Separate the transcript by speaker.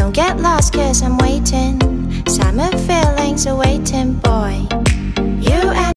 Speaker 1: Don't get lost 'cause I'm waiting. Summer feelings are waiting, boy. You and